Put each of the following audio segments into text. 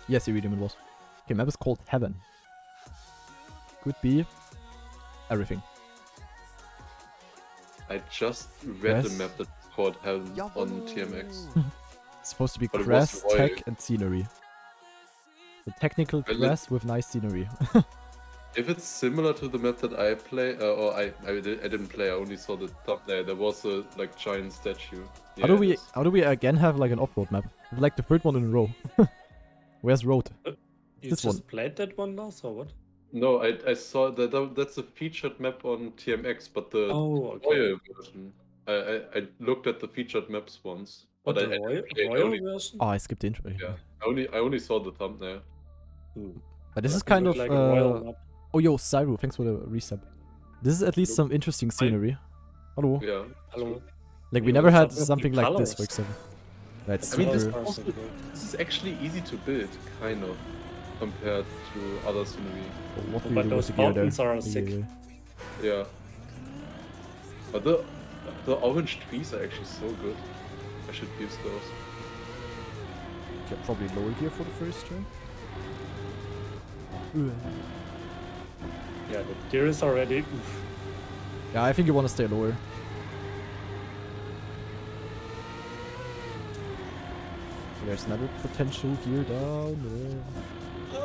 Yes, Iridium it was. Okay, map is called Heaven. Could be everything. I just read the Yes. map that's called Heaven on TMX. It's supposed to be But it was grass, royal. tech, and scenery. The technical Well, grass with nice scenery. If it's similar to the map that I play, or I didn't play, I only saw the thumbnail. There was a like giant statue. How do we again have like an off-road map? Like the third one in a row. Where's road? You This just one. played that one now, or what? No, I saw that's a featured map on TMX, but the Oh, okay. royal version. I looked at the featured maps once, But but the I royal only, version? Oh, I skipped the intro. yeah, I only saw the thumbnail. But this is Doesn't kind look of like a royal map. Oh yo, Cyro, thanks for the resub. This is at least some interesting scenery. Hello. Yeah. Hello. Like we Yeah, never what's had up with the something like this, for colors? example. That's I mean, this, super. Colors are so good. this is actually easy to build, kind of, compared to other scenery. What do you But do with those the gear there? mountains are Yeah, sick. yeah, yeah. Yeah. But the orange trees are actually so good. I should use those. Okay, probably lower gear for the first try. Yeah, the gear is already. Oof. Yeah, I think you want to stay lower. There's another potential gear down there.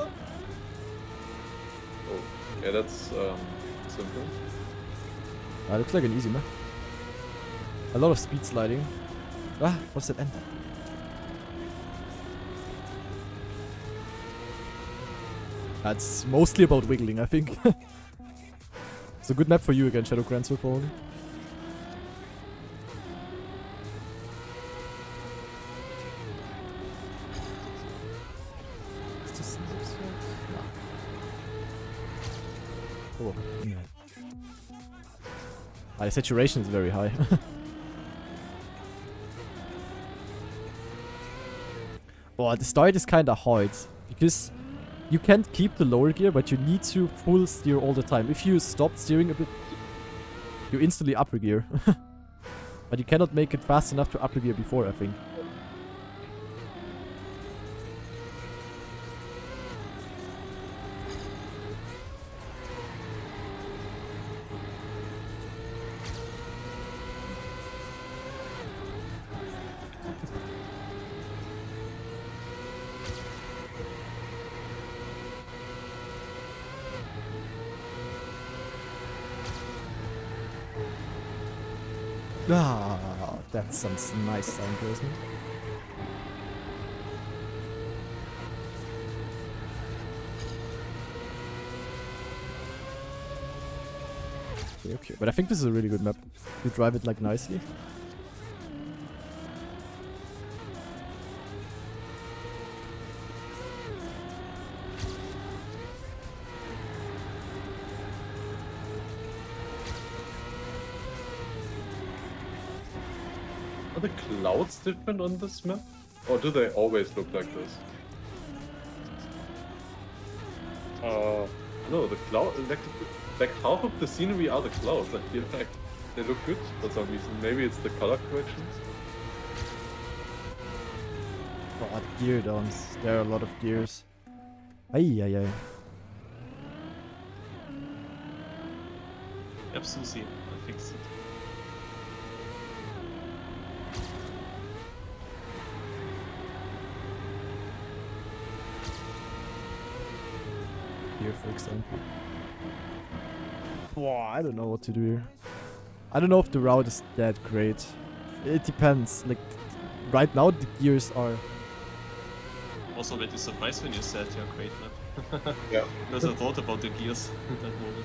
Oh, yeah, that's simple. Looks like an easy map. A lot of speed sliding. Ah, what's that end? That's mostly about wiggling, I think. It's a good map for you again, Shadow Grancer, probably. Is this no. Oh, no. The saturation is very high. Oh, the start is kinda hard because you can't keep the lower gear, but you need to full steer all the time. If you stop steering a bit, you instantly upper gear. But you cannot make it fast enough to upper gear before, I think. Ah, that's some nice sound placement. Okay, okay, but I think this is a really good map. You drive it like nicely. Are the clouds different on this map? Or do they always look like this? No, the cloud, like half of the scenery are the clouds. I feel like they look good for some reason. Maybe it's the color corrections. Oh, gear downs. There are a lot of gears. Ay, ay, ay. Yep, Susie, I fixed it. Here, for example. Wow, I don't know what to do here. I don't know if the route is that great. It depends. Like, right now the gears are... Also, very surprised when you said you're great map. Yeah. Because I thought about the gears at that moment.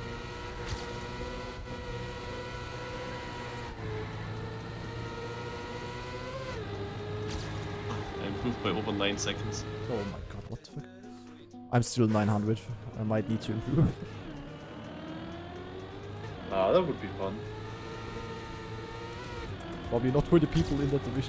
I improved by over 9 seconds. Oh my god, what the fuck? I'm still 900. I might need to improve. Ah, that would be fun. Probably not for the people in that division.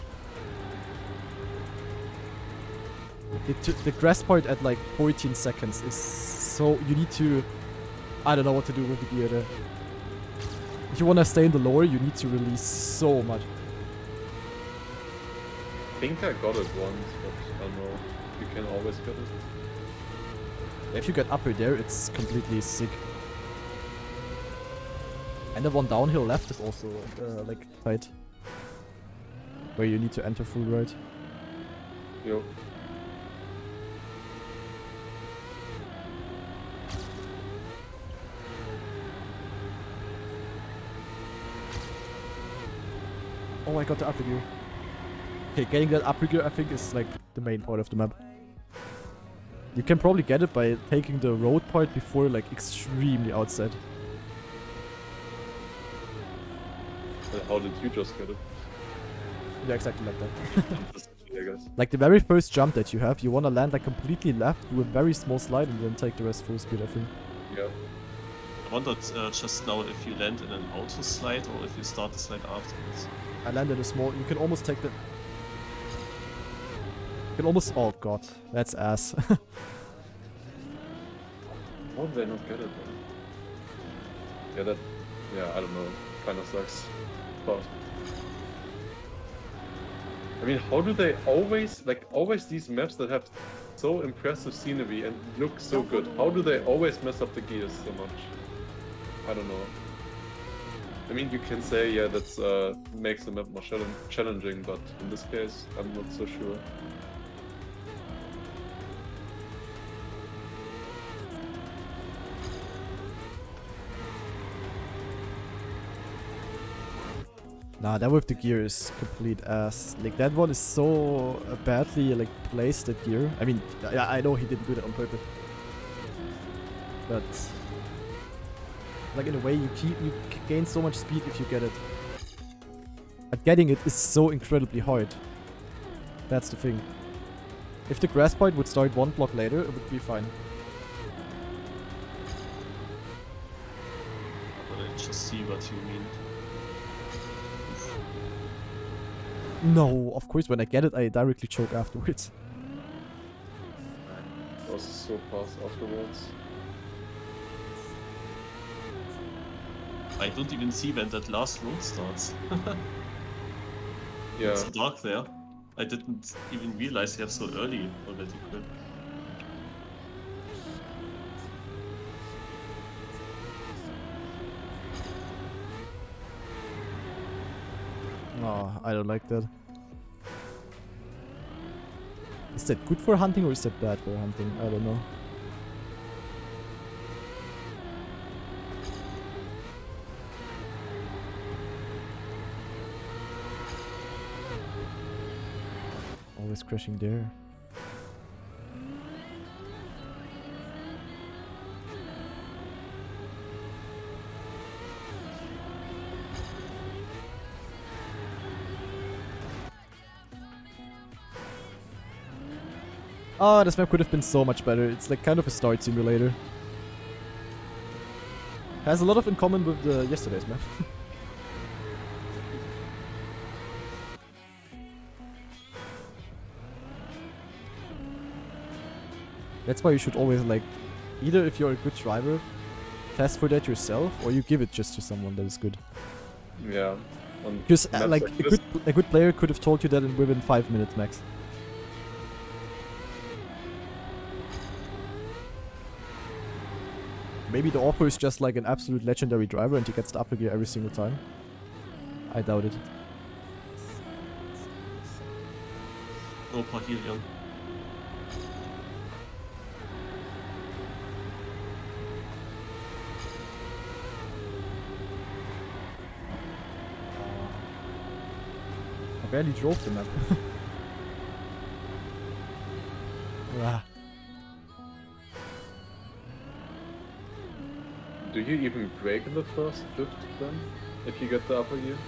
The grass point at like 14 seconds is so... You need to... I don't know what to do with the gear there. If you want to stay in the lower, you need to release so much. I think I got it once, but I don't know. can always get it. If you get upper there, it's completely sick. And the one downhill left is also like tight. Where you need to enter full right. Yo. Oh, I got the upper gear. Okay, getting that upper gear I think is like the main part of the map. You can probably get it by taking the road part before like extremely outside. How did you just get it? Yeah, exactly like that. I guess. Like the very first jump that you have, you wanna land like completely left, do a very small slide and then take the rest full speed I think. Yeah. I wondered just now if you land in an auto slide or if you start the slide afterwards. I landed a small, you can almost take the... You can almost... Oh god, that's ass. How did they not get it then? Yeah, that... Yeah, I don't know. Kinda sucks. But... I mean, how do they always... Like, always these maps that have so impressive scenery and look so good. How do they always mess up the gears so much? I don't know. I mean, you can say, yeah, that's makes the map more challenging, but in this case, I'm not so sure. Nah, that with the gear is complete ass. Like, that one is so badly, like, placed, that gear. I mean, I know he didn't do that on purpose. But... Like, in a way, you gain so much speed if you get it. But getting it is so incredibly hard. That's the thing. If the grass point would start one block later, it would be fine. But I just see what you mean. No, of course, when I get it, I directly choke afterwards. It was so fast afterwards. I don't even see when that last road starts. Yeah. It's so dark there. I didn't even realize you have so early already quit. Oh, I don't like that. Is that good for hunting or is that bad for hunting? I don't know. Always crashing there. Oh, this map could have been so much better. It's like kind of a start simulator. Has a lot of in common with the yesterday's map. That's why you should always, like, either if you're a good driver, test for that yourself, or you give it just to someone that is good. Yeah. Because Maps this. a good player could have told you that within 5 minutes max. Maybe the author is just like an absolute legendary driver and he gets the upper gear every single time. I doubt it. No Parhelion. I barely drove the map. Ah. Do you even break in the first drift then? If you get the upper gear?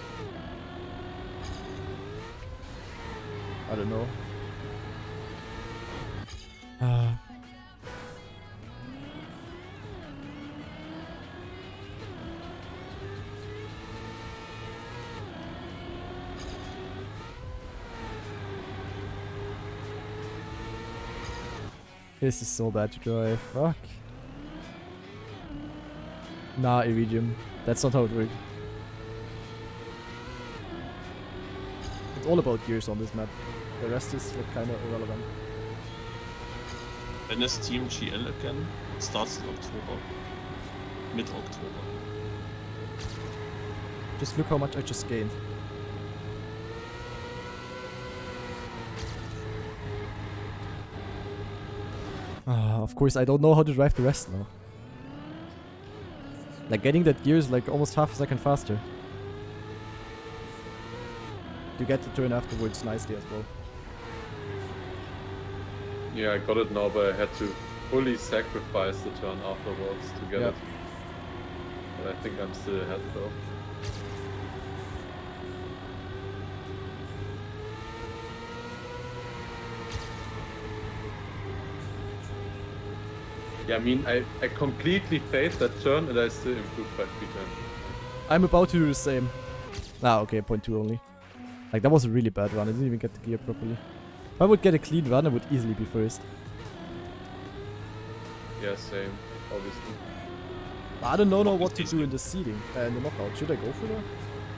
I don't know. Ah. This is so bad to drive. Fuck. Nah, Iridium. That's not how it works. It's all about gears on this map. The rest is like kinda irrelevant. When is Team GL again? It starts in October. Mid-October. Just look how much I just gained. Of course, I don't know how to drive the rest now. Like, getting that gear is like almost half a second faster. You get the turn afterwards nicely as well. Yeah, I got it now, but I had to fully sacrifice the turn afterwards to get it. But I think I'm still ahead though. Yeah, I mean, I completely failed that turn and I still improved by 3 times. I'm about to do the same. Ah, okay, 0.2 only. Like, that was a really bad run. I didn't even get the gear properly. If I would get a clean run, I would easily be first. Yeah, same, obviously. I don't know what to do in the seeding, in the knockout. Should I go for that?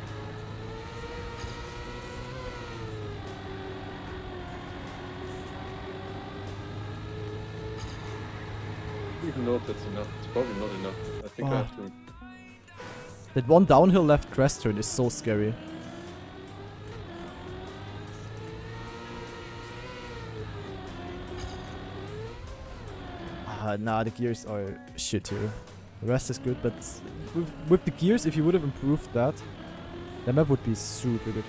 I don't even know if that's enough. It's probably not enough. I think I have to. That one downhill left crest turn is so scary. Nah, the gears are shit here. The rest is good, but with the gears, if you would have improved that, the map would be super good.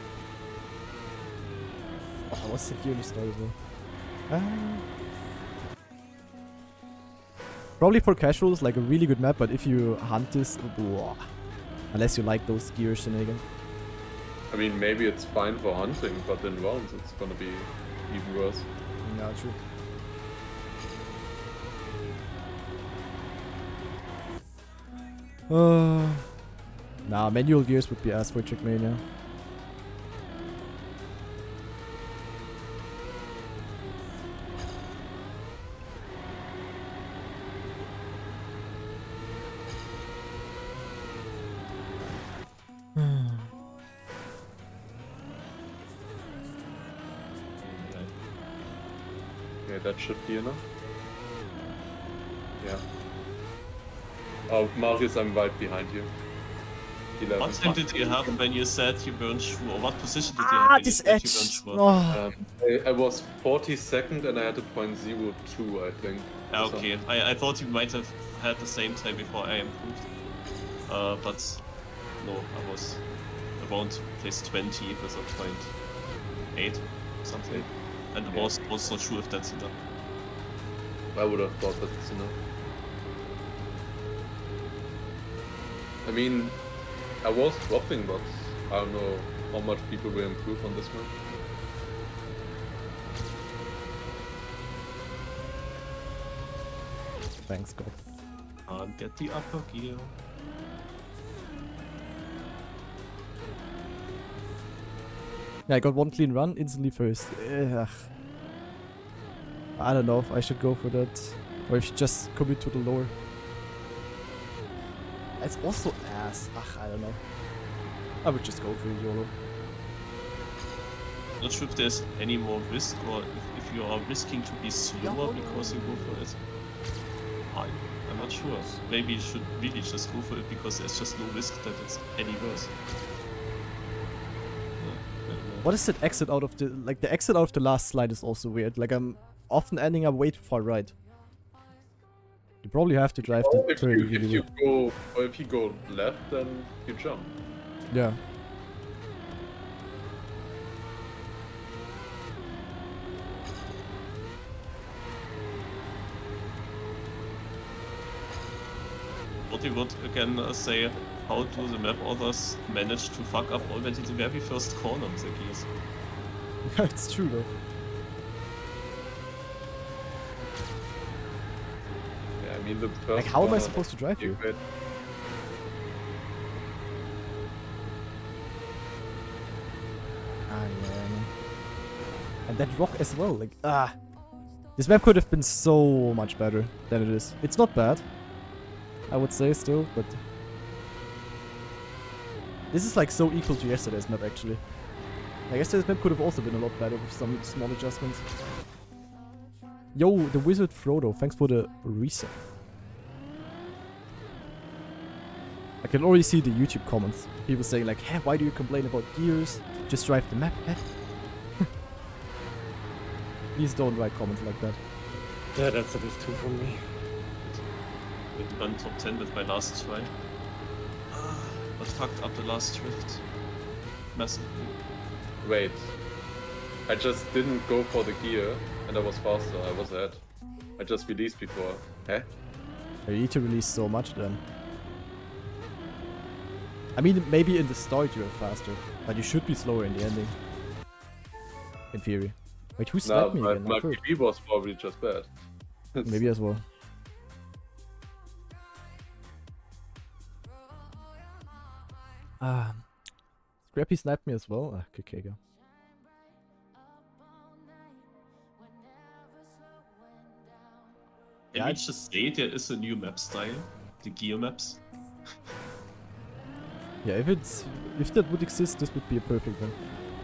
Oh, what's the gear list as well? Probably for casuals, like a really good map, but if you hunt this, unless you like those gear shenanigans. I mean, maybe it's fine for hunting, but in rounds it's gonna be even worse. Yeah, true. Nah, manual gears would be ass for Trickmania. Okay, that should be enough. Yeah. Oh, Marius, I'm right behind you. 11. What time did you have when you said you weren't sure? Or what position did you have when you this said edge. you weren't sure? Oh. I was 42nd and I had a .02, I think. Yeah, okay. I thought you might have had the same time before I improved. But no, I was around place 20 with a .8 something. And I was not sure if that's enough. I would have thought that it's enough. I mean, I was dropping, but I don't know how much people will improve on this one. Thanks, God. Can't get the upper gear. Yeah, I got one clean run, instantly first. Ugh. I don't know if I should go for that, or if you just commit to the lower. It's also ass. Ugh, I don't know. I would just go for YOLO. Not sure if there's any more risk, or if you are risking to be slower because you go for it. I'm not sure. Maybe you should really just go for it because there's just no risk that it's any worse. What is that exit out of the... Like, the exit out of the last slide is also weird. Like, I'm often ending up way too far right. You probably have to drive the turn. If you go left, then you jump. Yeah. What you would again say, how do the map authors manage to fuck up already the very first corner of the gears? Yeah, it's true though. Yeah, I mean the first Like, how am I corner, supposed to drive here? Ah, man. And that rock as well, like, This map could have been so much better than it is. It's not bad, I would say still, but... This is like so equal to yesterday's map actually. Like, yesterday's map could have also been a lot better with some small adjustments. Yo, the Wizard Frodo, thanks for the reset. I can already see the YouTube comments. People saying like, hey, why do you complain about gears? Just drive the map, eh? Please don't write comments like that. Yeah, that's a bit too for me. With one top 10 with my last try. But fucked up the last drift. Massively. Wait. I just didn't go for the gear and I was faster. I was ahead. I just released before. Eh? You need to release so much then. I mean, maybe in the start you're faster, but you should be slower in the ending. In theory. Wait, who No, sniped me again? my I thought- PB was probably just bad. Maybe as well. Scrappy sniped me as well. Ah, Kikega. Can we just say there is a new map style? The gear maps? Yeah, if that would exist, this would be a perfect one.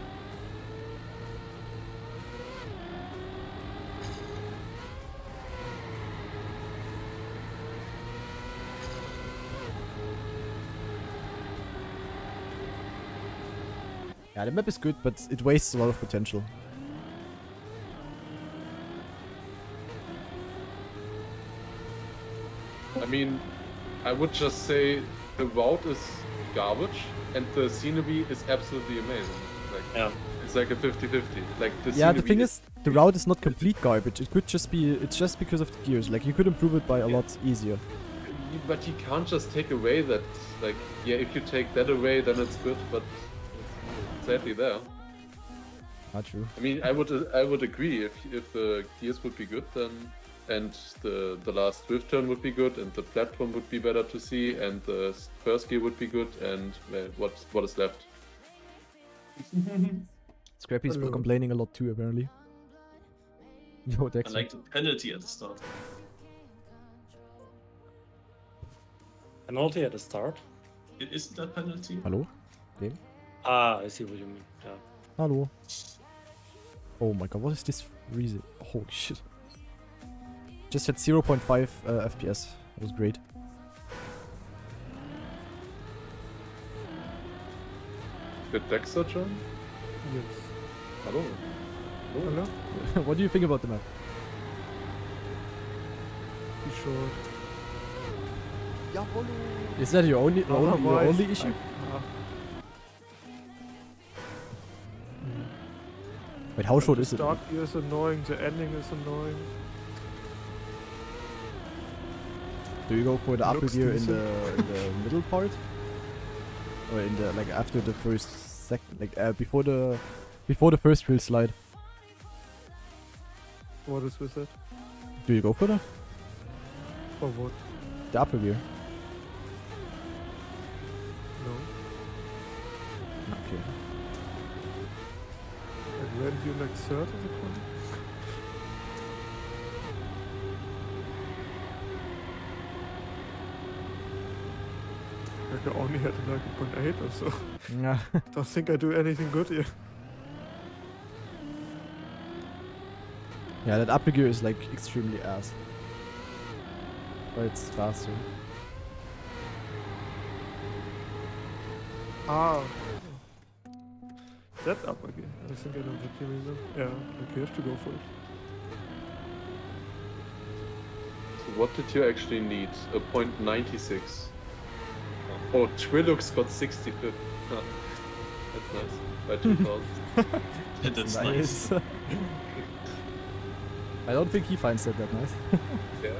Yeah, the map is good, but it wastes a lot of potential. I mean, I would just say the route is garbage and the scenery is absolutely amazing. Like, Yeah. it's like a 50-50. Like the Yeah, the scenery thing is, the route is not complete garbage. It could just be, it's just because of the gears. Like, you could improve it by a lot easier. But you can't just take away that. Like, yeah, if you take that away, then it's good. But it's sadly there. Not true. I mean, I would agree if the gears would be good, then and the last drift turn would be good, and the platform would be better to see, and the first gear would be good, and what is left? Scrappy's Hello. complaining a lot too, apparently. Yo, I Dexter. like the penalty at the start. Penalty at the start. It isn't that penalty? Hello? Okay. Ah, I see what you mean. Yeah. Hello. Oh my god, what is this reason? Holy shit. Just had 0.5 FPS. That was great. Did Dexter join? Yes. Hello. Hello? What do you think about the map? You sure? Is that your only Otherwise, issue? Wait, how short is it? Start here is annoying, the ending is annoying. Do you go for the upper Looks gear in decent. the middle part? Or in the like after the first second, like before the first hill slide? What is with it? Do you go for that? Or what? The upper gear. No. Okay. And when you like third in the corner? Like I only had like a 0.8 or so. Yeah. Don't think I do anything good here. Yeah, that upper gear is like extremely ass. But it's faster. Ah. That up again. I think I know what you mean. Yeah, like you have to go for it. So what did you actually need? A .96. Oh, Trilux got 65th. Huh. That's nice. By 2000. That's nice. I don't think he finds that nice. Yeah.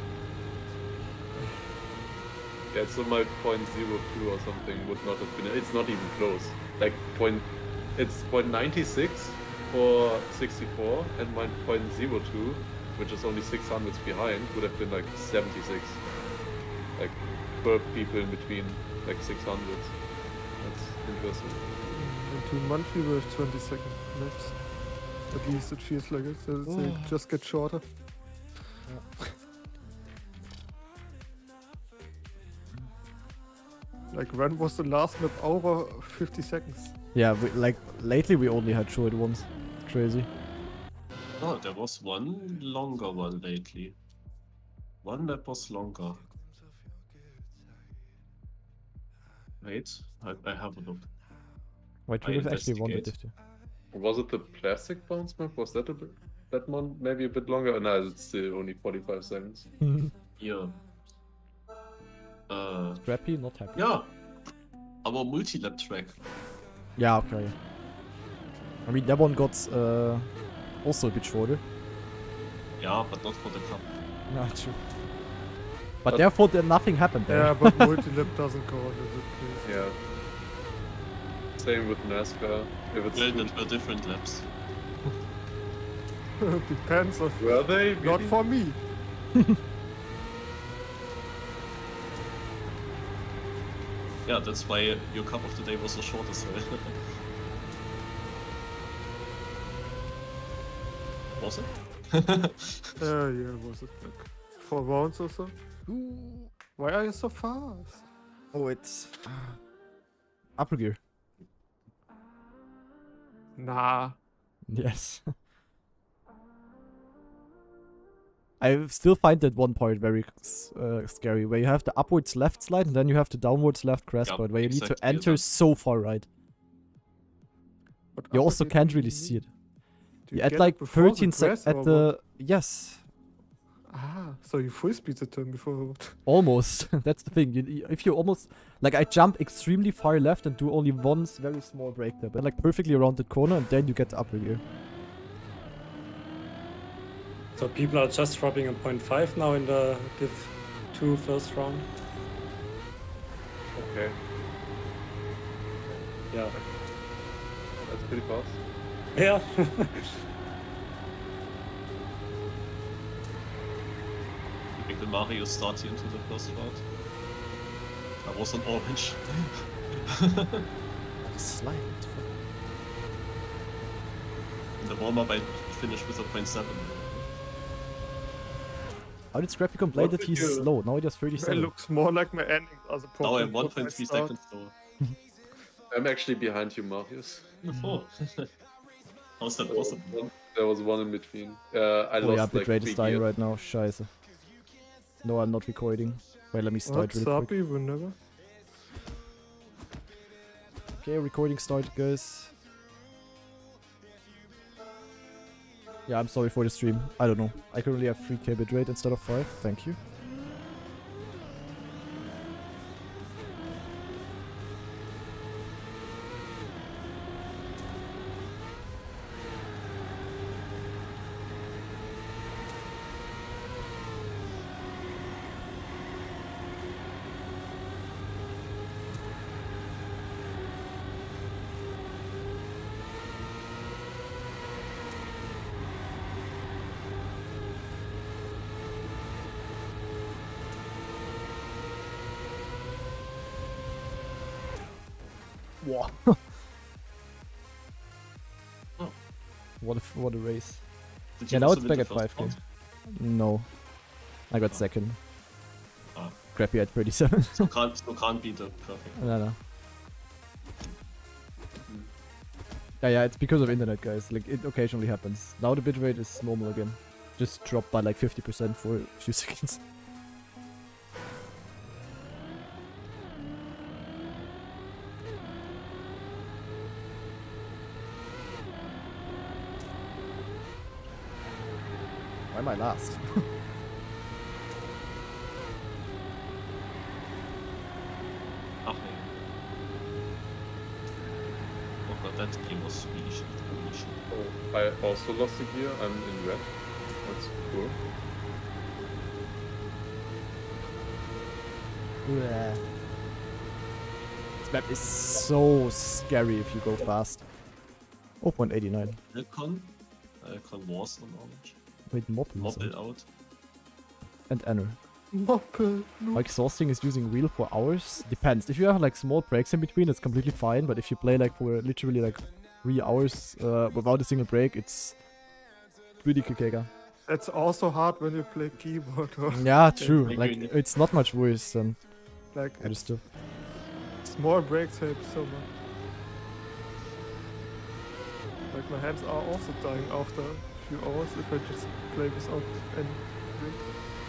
Yeah, so my .02 or something would not have been. It's not even close. Like it's .96 for 64, and my .02, which is only 600s behind, would have been like 76. Like 12 people in between, like 600s. That's interesting. In 2 months we were 20-second maps. At least it feels like it. So they just get shorter. Like when was the last map over 50 seconds? Yeah, like lately we only had short ones. Crazy. Oh, there was one longer one lately. One that was longer. Wait, I have a look. White I River actually won the investigate. Div 2. Was it the plastic bounce map? Was that that one maybe a bit longer? No, it's still only 45 seconds. Here. Scrappy, not happy. Yeah. Our multi-lap track. Yeah, okay. I mean, that one got also a bit shorter. Yeah, but not for the cup. Yeah, true. But therefore, then nothing happened there. Yeah, but multi-lap doesn't count in this case. Yeah. Same with NASCAR. If it's Well, that were different laps. Depends on. were they? Not really? for me. Yeah, that's why your cup of the day was so short as well. Was it? Yeah, was it like 4 rounds or so? Why are you so fast? Oh, it's upper gear. Nah. Yes. I still find that one part very scary, where you have the upwards left slide and then you have the downwards left crash Yep, point, where you need to exactly enter that. so far right. But You upper also gear can't do really you see need? it. Do You get add it like before the 13 seconds crest at or the... what? Yes, Ah, so you full speed the turn before. almost. That's the thing. If you almost... Like, I jump extremely far left and do only one very small break there, but like perfectly around the corner, and then you get the upper gear. So people are just dropping a 0.5 now in the Div 2 first round. Okay, Yeah. that's pretty fast. Yeah. Think the Mario started into the first round. I was on orange. Slide. In the warm-up I finished with a 0.7. How did Scrappy complain What that did he's you- slow? Now he does It 37. looks more like my ending as a Now I'm problem. 1.3 seconds slower. I'm actually behind you, Marius. Oh. How's that possible? There was one in between. I Oh lost yeah, like Bitrate 3 is dying gears. right now. Scheiße. No, I'm not recording. Wait, let me start What? really quick. Sapi, whenever. Okay, recording started, guys. Yeah, I'm sorry for the stream. I don't know. I currently have 3k bitrate instead of 5. Thank you. Wow. Oh. What a race. Did Yeah, you now also it's win back the at first 5k. round? No. I got Oh. second. Ah. Crappy at 37. So can't be the perfect. No. Yeah, it's because of internet, guys. Like, it occasionally happens. Now the bitrate is normal again. Just dropped by like 50% for a few seconds. Why am I last? Ach nee. Oh Gott, that game was really shit. Really shit. Oh, I also lost a gear. I'm in red. That's cool. This map is so scary if you go fast. 0.89. Alcon was on orange. Wait, Moppel. Mobile out. And Anner. Moppel. How exhausting is using wheel for hours? Depends. If you have like small breaks in between, it's completely fine. But if you play like for literally like 3 hours without a single break, it's pretty kikega. It's also hard when you play keyboard or Yeah, true. Like Like you- it's not much worse than like other stuff. small breaks help so much. Like my hands are also dying after a few hours if I just play without any breaks.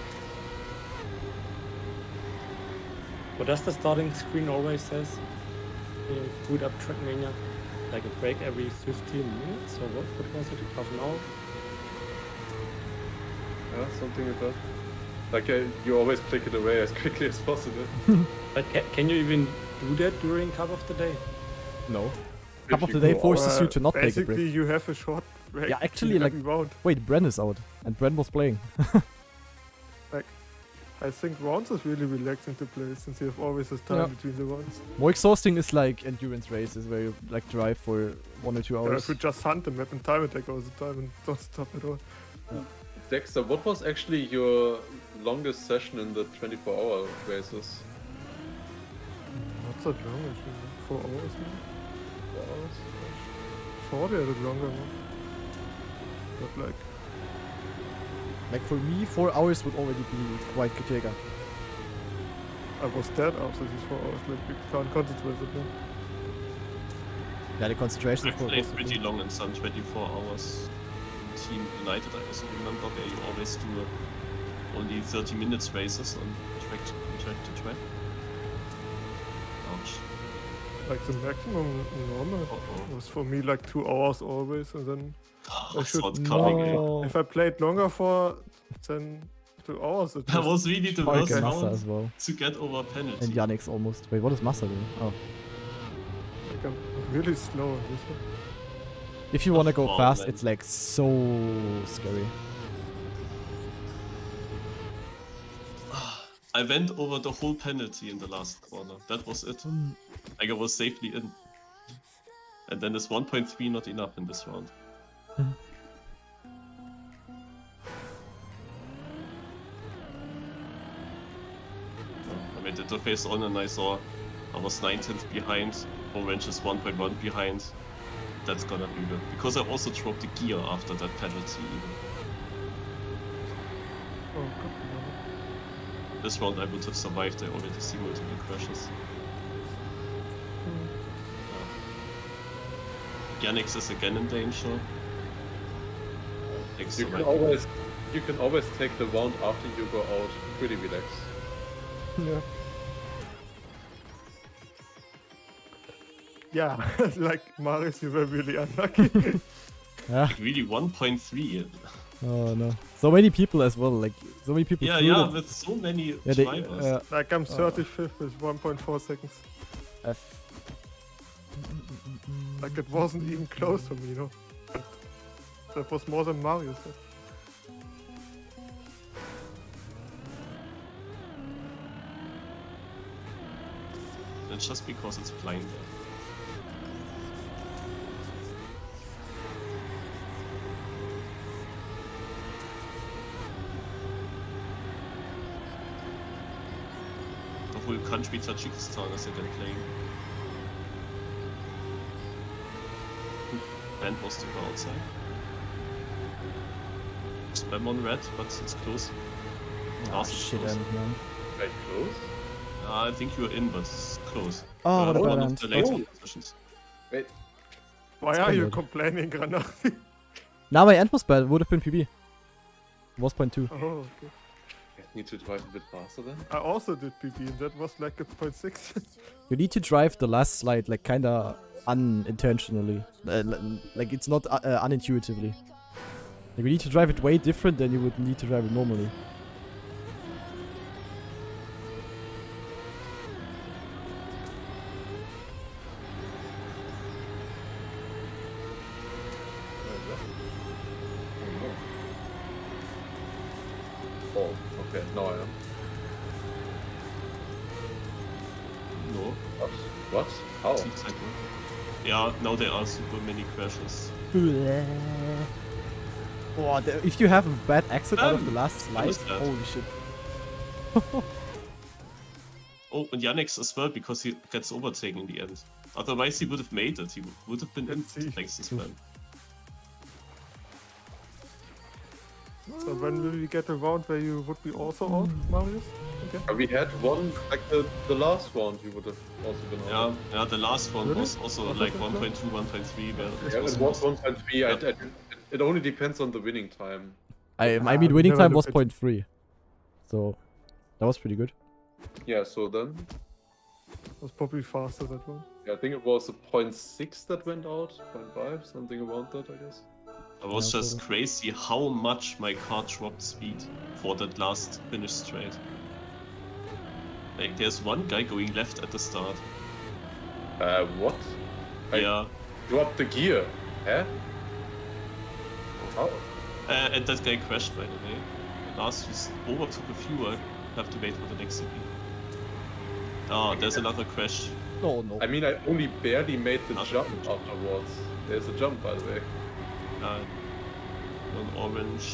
What does the starting screen always says? Boot up Trackmania. Like a break every 15 minutes, or what was it? Half an hour? Yeah, something like that. Like you always click it away as quickly as possible. But can you even do that during Cup of the Day? No. If Cup of you the Day go forces you to not take a Basically, break. you have a short break. Yeah, actually, in like- every round. Wait, Bren is out. And Bren was playing. I think rounds is really relaxing to play since you have always this time Yeah. between the rounds. More exhausting is like endurance races where you like drive for 1 or 2 Yeah, hours. if you just hunt the map and time attack all the time and don't stop at all. Dexter, what was actually your longest session in the 24-hour races? Not so long, actually. 4 hours maybe? 4 hours? Thought I had a longer one. But Like for me, 4 hours would already be quite Kutega. I was dead after these 4 hours, like you can't concentrate it now. Yeah, the concentration I've is played pretty long in some 24 hours. Team United, I also remember, where you always do only 30 minutes races on track to track. Ouch. Like the maximum normal Uh-oh. was for me like 2 hours always, and then I should Not coming. No. if I played longer for than 2 hours, it That was really the Schalke worst and Massa round as well. to get over penalty. And Yannick's almost. Wait, what is Massa doing? Oh. like I'm really slow on this one. If you wanna go Oh, fast, man. it's like so scary. I went over the whole penalty in the last corner. That was it. Like I was safely in. And then this 1.3 not enough in this round. I made it to face on and I saw I was 19th behind. Orange is 1.1 behind. That's gonna be good. Because I also dropped the gear after that penalty even. Oh, good. This round I would have survived. I already see multiple crashes. Yannick is again in danger. Thanks You to can my- always take the round after you go out. Pretty relaxed. Yeah. Yeah, like Marius, you were really unlucky. Yeah. Really 1.3. Oh no. So many people as well. Like so many people. Yeah, threw yeah, it. with so many Yeah, they, drivers. Like I'm 35th with 1.4 seconds. Like it wasn't even close for me, you know. But that was more than Marius. It's just because it's blind. The whole country Tajikistan is again playing. And was to go outside. Spam on red, but it's close. Oh Last is shit, close. man. Very close. I think you're in, but it's close. Oh, what a one bad of end. the later Oh. positions. Wait, Why It's are you good. complaining, Granati? Now my end was bad. It would have been PB. It was 0.2. Oh, okay. I need to drive a bit faster then. I also did PP, and that was like a 0.6. You need to drive the last slide like kinda unintentionally. Like it's not unintuitively. Like you need to drive it way different than you would need to drive it normally. Oh, okay, now I am. No. What? How? Yeah, now there are super many crashes. Oh, if you have a bad exit out of the last what slide, is that? holy shit. Oh, and Yannick's as well because he gets overtaken in the end. Otherwise, he would have made it. He would have been in Let's see. thanks to Sven. So when will we get a round where you would be also out, Marius? Okay. We had one, like the last round you would have also been Yeah, out. yeah, the last one Really? was also Was like it so 1.2, 1.3. Where Yeah, it was 1.3. Yeah. I it only depends on the winning time. I Ah, mean, winning never time was look at- 0.3. So, that was pretty good. Yeah, so then Was probably faster that one. yeah, I think it was a 0.6 that went out, 0.5, something around that, I guess. I was Yeah, just totally. crazy how much my car dropped speed for that last finish straight. Like, there's one guy going left at the start. What? I Yeah, dropped the gear. Huh? How? and that guy crashed, by the way. Last just overtook a few, I have to wait for the next CP. Ah, there's another crash. Oh no. I mean, I only barely made the Not jump good. afterwards. There's a jump, by the way. On orange.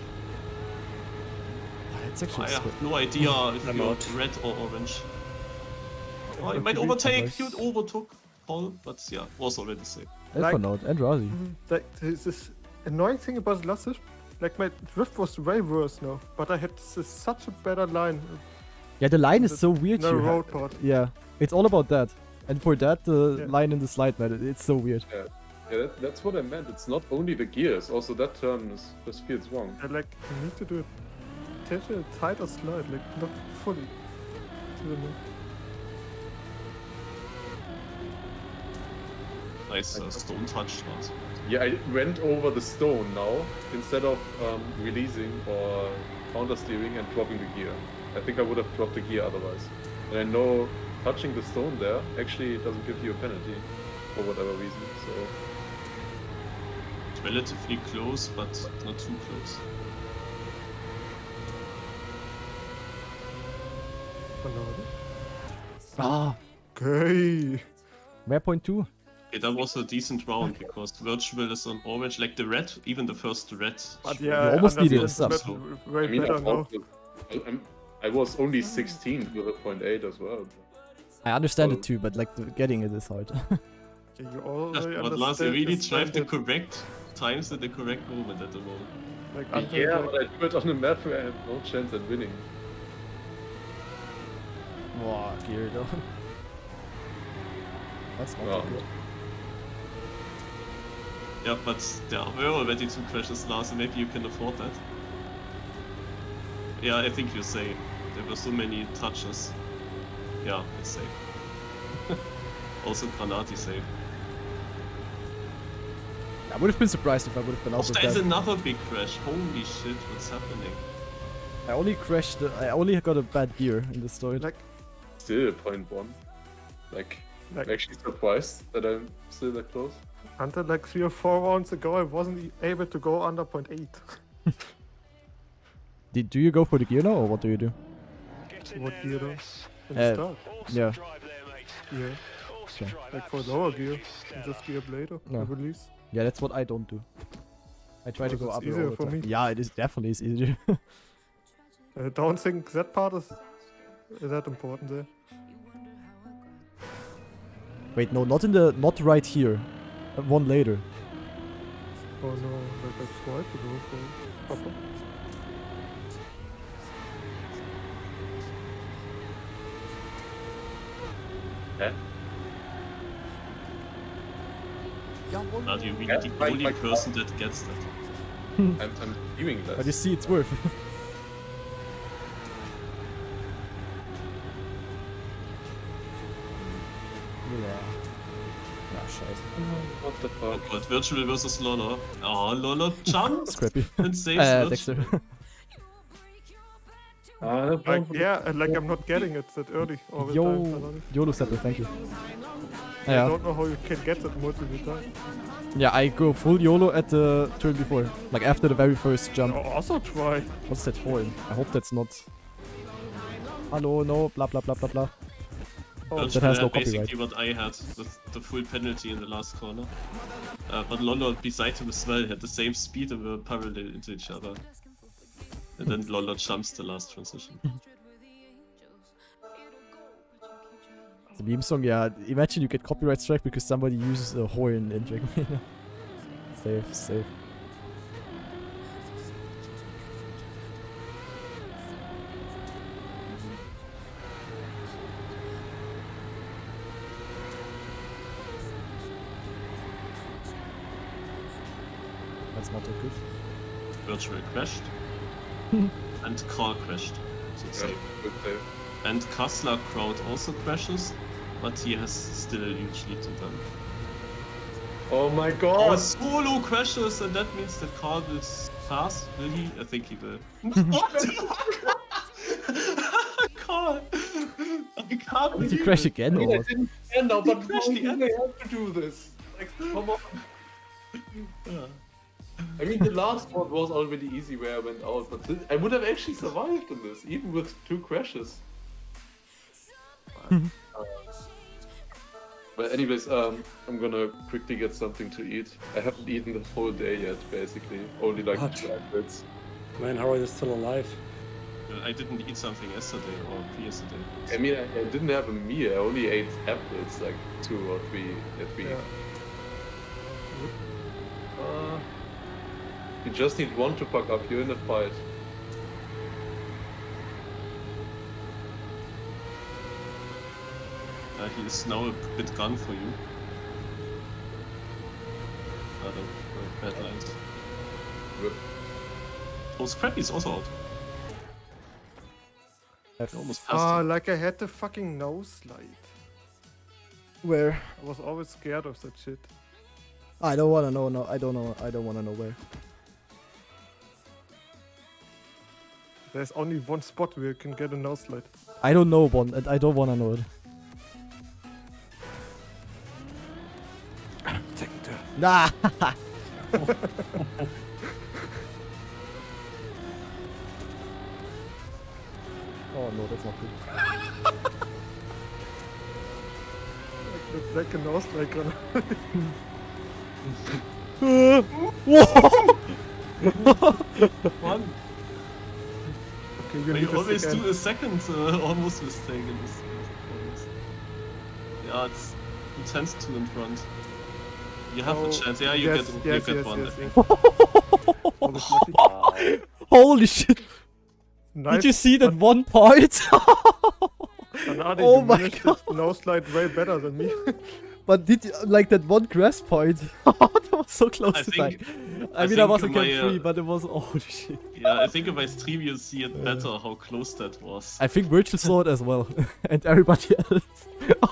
It's I actually have no idea if I'm you're out. red or orange. Oh, you But might to be overtake, nice. you overtook Paul, but yeah, was already safe. Elfon out and Razi. Like, this annoying thing about the last session, like my drift was way worse now, but I had such a better line. Yeah, the line is so weird. No you ha- road part. Yeah, it's all about that. And for that, the Yeah. line in the slide, man, it's so weird. Yeah, that's what I meant. It's not only the gears, also that turn just feels wrong. I like you need to do it. Take a tighter slide, like not fully. To the middle. Nice stone touch last. Yeah, I went over the stone now instead of releasing or counter steering and dropping the gear. I think I would have dropped the gear otherwise. And I know touching the stone there actually doesn't give you a penalty for whatever reason. So It's relatively close, but not too close. Ah, Okay. where point 2? Okay, that was a decent round because virtual is on orange, like the red, even the first red. But should- yeah, You almost I needed a understand sub. that way I mean, better now. I was only 16 with a 0.8 as well. I understand Oh. it too, but like getting it is hard. Yeah, you already But understand. Lars, you really it's drive the like correct times at the correct moment at the moment. Like until Yeah, like, but I do it on a map where I have no chance at winning. Wow, gear though. That's not Wow. good. Yeah, but there were already 2 crashes, Lars, and maybe you can afford that. Yeah, I think you're safe. There were so many touches. Yeah, it's safe. Also Granati safe. I would have been surprised if I would have been Oh, out of there's that. another big crash. Holy shit, what's happening? I only crashed. I only got a bad gear in the story. like Still 0.1. Like, I'm actually surprised that I'm still that close. until like 3 or 4 rounds ago, I wasn't able to go under 0.8. Do you go for the gear now, or what do you do? What gear though? In Uh, start. Yeah. Yeah. Okay. Like for lower gear, and just gear up later. No. I release. Yeah, that's what I don't do. I try to Because go it's up easier all the for time. me. Yeah, it is definitely is easier. I don't think that part is that important there. Wait, no, not right here. One later. Oh no, like I tried to go for proper. Huh? Are you really Yeah, the my- only my- person that gets that? I'm viewing that. But you see, it's worth. Yeah. Ja, scheiße. What the Oh fuck? god, Virtual versus Lola. Oh, Lola jumps Scrappy. and saves Dexter. Virtual. Like yeah, and like I'm not getting it that early all the time. Yo, Already. YOLO Sepper, thank you. I Yeah, don't know how you can get that multiple times. yeah, I go full YOLO at the turn before. Like after the very first jump. Oh, also try. What's that horn? I hope that's not... Hello, no, blah blah blah blah blah. Oh, That has no Virtual had basically copyright. what I had with the full penalty in the last corner. But Lola beside him as well had the same speed and were parallel into each other. And then Lola jumps the last transition. The meme song, yeah, imagine you get copyright strike because somebody uses a horn in Dragon Maiden. Safe, safe. That's not that good. Virtual crashed. And Carl crashed. So it's Yeah, safe. good save. And Kassler crowd also crashes, but he has still a huge lead to them. Oh my Oh, god! Solo crashes, and that means that Carl will pass. Will he? I think he will. What the fuck? Carl! I can't Did you believe crash it. again I mean, or I what? didn't stand now, but crashed why the do end. they have to do this? Like, come on. Yeah. I mean, the last one was already easy where I went out, but this, I would have actually survived in this, even with 2 crashes. But anyways, I'm gonna quickly get something to eat. I haven't eaten the whole day yet, basically. Only like What? 2 bits. Man, how are you still alive? I didn't eat something yesterday or yesterday. I mean, I didn't have a meal. I only ate apples, like 2 or 3 at week. Yeah. You just need one to fuck up. You're in a fight. He is now a bit gone for you. Bad lines. Good. Oh, Scrappy's also out. He almost passed Ah, him. like I had the fucking nose slide. Where? I was always scared of that shit. I don't wanna know. No, I don't know. I don't wanna know where. There's only one spot where you can get a nose slide. I don't know one, and I don't wanna know it. Second turn. Nah. Oh no, that's not good. Like a nose slide gonna. Whoa! One. Okay, you But need you this always again. do a second almost mistake in this. Yeah, it's 10-2 in front. You have Oh, a chance. Yeah, you yes, get yes, you get yes, one. yes, I think. Almost lucky. Holy shit! Nice. Did you see that one point? Anadi, Oh you my managed God. the nose slide way better than me. But did you, like that one grass point? That was so close I to think- dying. I I mean, I think was in my, camp 3, but it was holy shit. Yeah, I think if I stream, you'll see it better how close that was. I think Virgil saw it as well, and everybody else.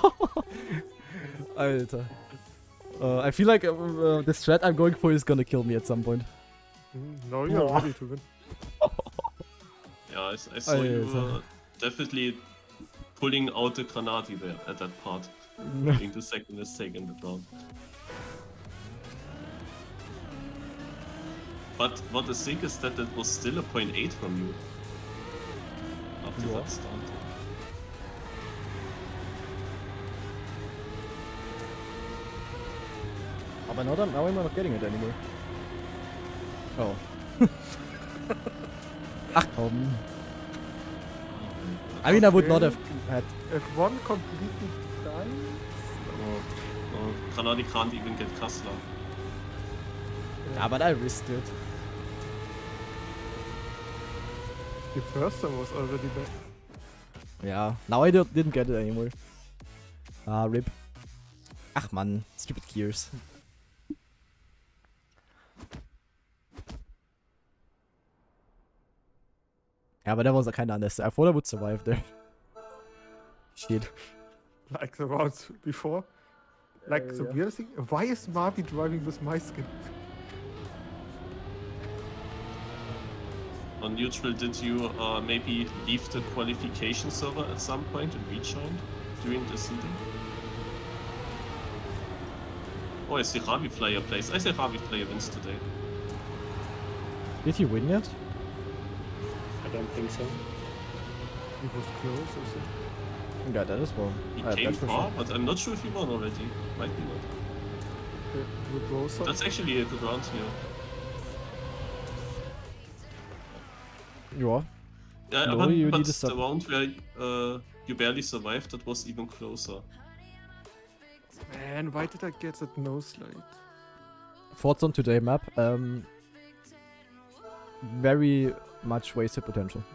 Alter. I feel like the strat I'm going for is gonna kill me at some point. No, you're ready to win. Yeah, I saw you Alter. definitely pulling out the Granati there at that part. Being the second mistake in the round. But what is sick is that it was still a 0.8 from you. After Yeah. that start. Aber now I'm not getting it anymore. Oh. Ach komm. I mean, I would not have had. If one completely dies, Oh, Granati can't even get Kassler. Yeah, but I risked it. the person was already back. Yeah, now I didn't get it anymore. Ah, rip. Ach man, stupid gears. Yeah, but that was kind of unnecessary. I thought I would survive there. Shit. Like the rounds before. Like the Yeah. weird thing, why is Marby driving with my skin? On neutral, did you maybe leave the qualification server at some point and rejoin during the seeding? Oh, I see Ravi Flyer plays. I say Ravi Flyer wins today. Did he win yet? I don't think so. It was close, I think. Yeah, that is well. He That's came for far, sure. but I'm not sure if he won already. Might be not. Okay, we go some. That's actually a good round here. Yeah. Yeah, No, but, you but need a the sub. round where you barely survived, that was even closer. Man, why did I get that nose slide? Thoughts on today map? Very much wasted potential.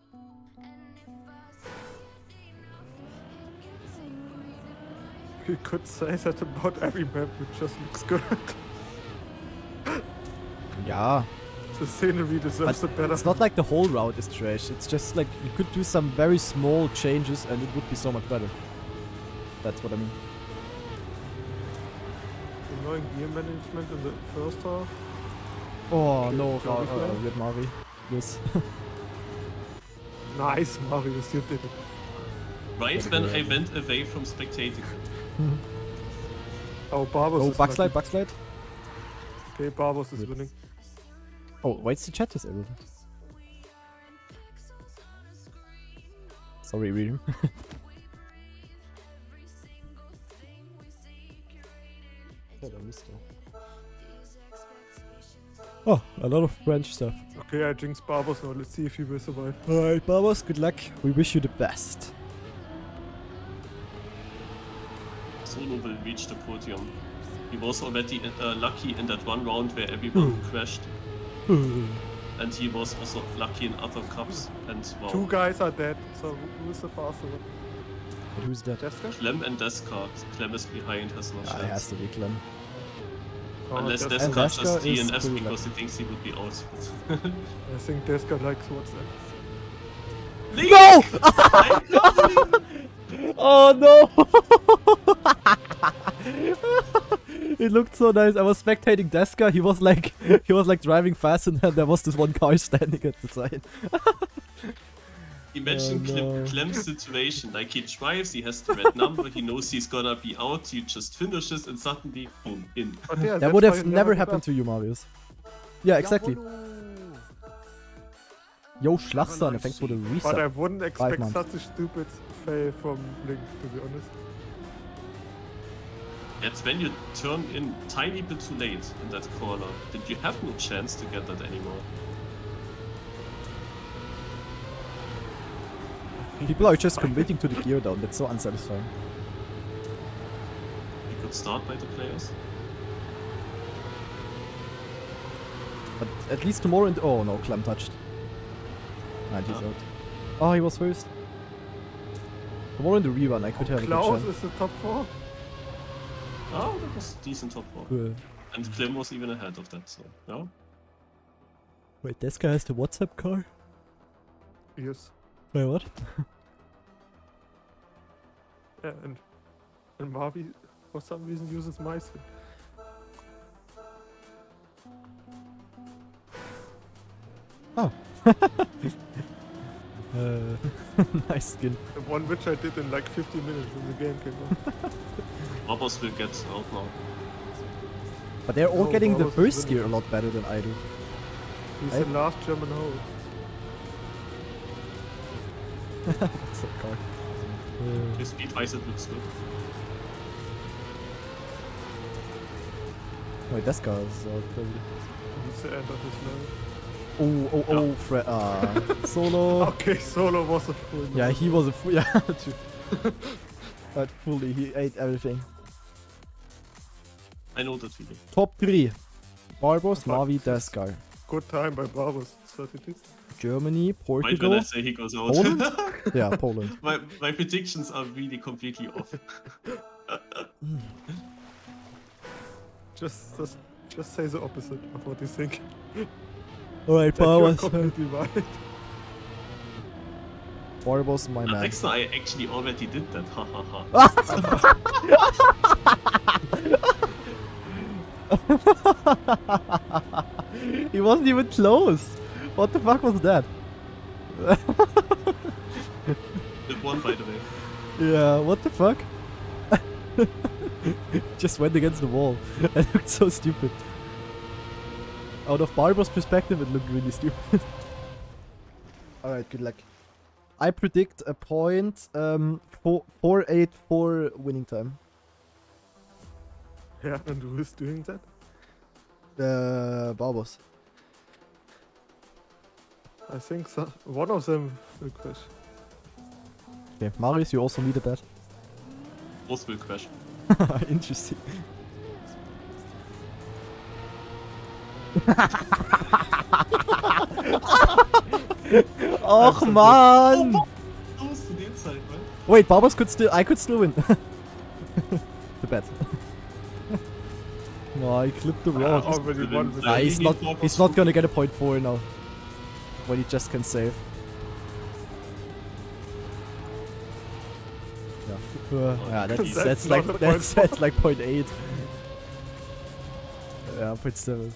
You could say that about every map, which just looks good. Yeah, The scenery deserves but it better. it's not like the whole route is trash. It's just like you could do some very small changes and it would be so much better. That's what I mean. Annoying gear management in the first half. Oh no, shall we play? with Mari. Yes. Nice, Marius, you did it. Right when I went away from spectating. Oh, Barbos Oh, is backslide, lucky. backslide. Okay, Barbos is Good. winning. Oh, why is the chat disabled? Sorry, reading. Oh, a lot of French stuff. Okay, I jinx Barbos now. Let's see if he will survive. Alright, Barbos, good luck. We wish you the best. Solo will reach the podium. He was already lucky in that one round where everyone crashed. And he was also lucky in other cups. And wow, 2 guys are dead, so who is the faster one? But who's that? Deska? Clem and Deska. Clem is behind, has no Ah, it chance. has to be Clem. Oh, Unless Deska- And Deska Deska just is DNFs pretty because he thinks he would be out. I think Deska likes WhatsApp. No! I can't believe Oh no! It looked so nice. I was spectating Deska. He was like driving fast, and then there was this one car standing at the side. Imagine Oh, no. Clem's situation. Like he drives, he has the red number, he knows he's gonna be out, he just finishes and suddenly, boom, in. But yeah, That would have never happened to you, Marius. Yeah, exactly. Yo, Schlachsan, thanks for the But I reset. wouldn't expect months. such a stupid fail from Link, to be honest. It's when you turn in tiny bit too late in that corner that you have no chance to get that anymore. People are just committing to the gear down. That's so unsatisfying. You could start by the players. But at least tomorrow in the... Oh no, Clem touched. And he's Ah. out. Oh, he was first. Tomorrow in the rerun, I could have a good Klaus chance. is the top 4. Oh, that was decent top 4. Cool. And Clem was even ahead of that, so, yeah. Wait, this guy has the WhatsApp car? Yes. Wait, what? Yeah, and Marvi for some reason uses my skin. Oh. Nice skin. The one which I did in like 15 minutes when the game came out. Robbers will get out now. But they're all Oh, getting the Barbos is first winning. gear a lot better than I do. He's I- the last German hoe. That's a car. His speed-wise it looks good. Wait, this guy is out probably. He's the end of his level. Oh, Fred. Solo. Okay, Solo was a full. Yeah, he was a fool. Yeah, true. But fully, he ate everything. I know that feeling. Top 3. Barbos, Fuck. Mavi, Deskar. Good time by Barbos. 32. Germany, Right when I Portugal. say he goes out. Poland? Yeah, Poland. my predictions are really completely off. Just say the opposite of what you think. Alright, That you're Barbos. completely right. Barbos, my man. Alexa, I actually already did that. Ha ha ha. He wasn't even close. What the fuck was that? Did one, by the way. Yeah, what the fuck? Just went against the wall. It looked so stupid. Out of Barbos' perspective, it looked really stupid. Alright, good luck. I predict a point 4-8-4 winning time. Yeah, and who is doing that? Barbos. I think so. One of them will crash. Okay, Marius, you also needed that. Both will crash. Interesting. Och man! Close to the inside, man. Wait, Barbos could still. I could still win. The bet. No, he clipped the I rock. already won this. Nah, he- he's he not. thought He's was not good. gonna get a point 4 now. When he just can save. Yeah, that's That's like not a point that's like 0.8. Yeah, 0.7.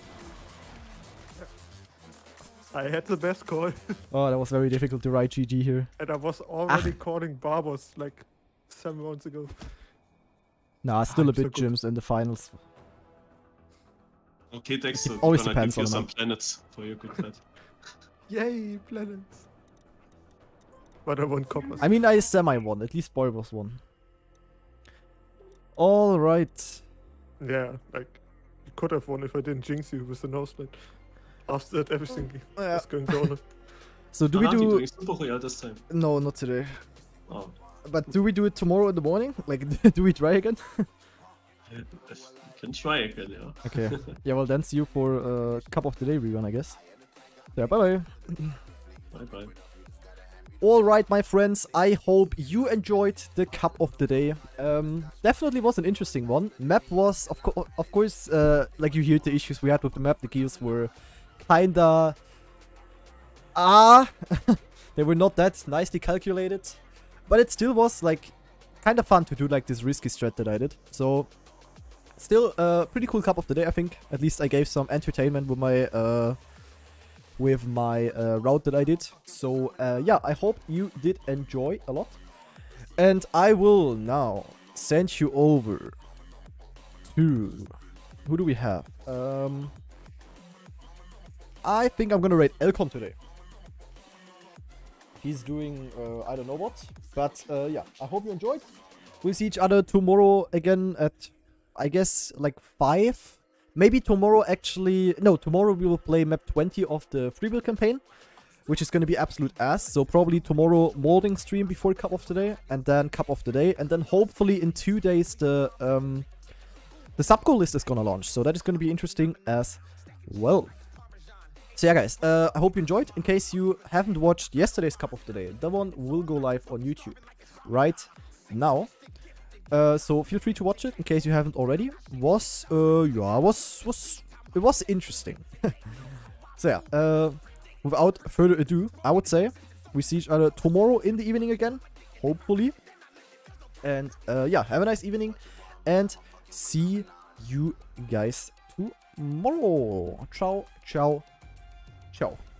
I had the best call, Oh, that was very difficult to write GG here. and I was already calling Barbos like 7 rounds ago. Nah, still a I'm so bit good. gyms in the finals. Okay, Dexter, always gonna depends give you on the some map. planets for your good bet. Yay, planets! But I won coppers. I mean, I semi-won. At least Borbos won. Alright. Yeah, like, you could have won if I didn't jinx you with the nose split. After that, everything was going down. So do we Hanati do... doing Super Royale this time? No, not today. Oh. But do we do it tomorrow in the morning? Like, do we try again? You can try again, yeah. Okay. Yeah, well then see you for Cup of the Day rerun, I guess. Yeah, bye-bye. Bye bye. Alright, my friends, I hope you enjoyed the Cup of the Day. Definitely was an interesting one. Map was, of course, like you hear the issues we had with the map. The gears were kinda... they were not that nicely calculated. But it still was, like, kinda fun to do, like, this risky strat that I did. So, still a pretty cool Cup of the Day, I think. At least I gave some entertainment with my route that I did. So yeah, I hope you did enjoy a lot. And I will now send you over to... Who do we have? I think I'm gonna rate Elcon today. He's doing I don't know what. But yeah, I hope you enjoyed. We'll see each other tomorrow again at, I guess, like 5. Maybe tomorrow actually... No, tomorrow we will play map 20 of the Freebuild campaign, which is going to be absolute ass. So probably tomorrow morning stream before Cup of the Day, and then Cup of the Day, and then hopefully in 2 days the sub-goal list is going to launch. So that is going to be interesting as well. So yeah, guys, I hope you enjoyed. In case you haven't watched yesterday's Cup of the Day, that one will go live on YouTube right now. So feel free to watch it in case you haven't already. It was interesting. So yeah, without further ado, I would say we see each other tomorrow in the evening again, hopefully. And yeah, have a nice evening and see you guys tomorrow. Ciao, ciao, ciao.